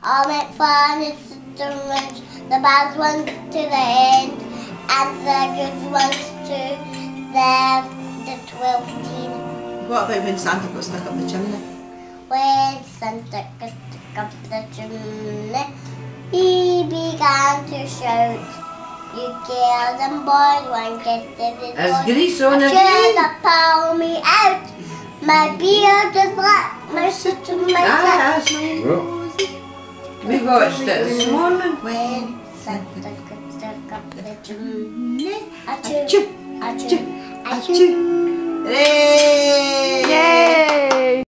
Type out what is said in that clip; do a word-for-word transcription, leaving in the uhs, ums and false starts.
I'll make fun instruments, the bad ones to the end, and the good ones to the, the twelfteen. What about when Santa got stuck up the chimney? When Santa got stuck up the chimney, he began to shout, "You girls and boys won't get to the There's grease on the the Should beard. have pulled me out. My beard is black, my sister, my Ah, son." that's right. We watched it this morning. When Santa got stuck up the chimney, Achoo, achoo, achoo, achoo, achoo. Hooray! Yay!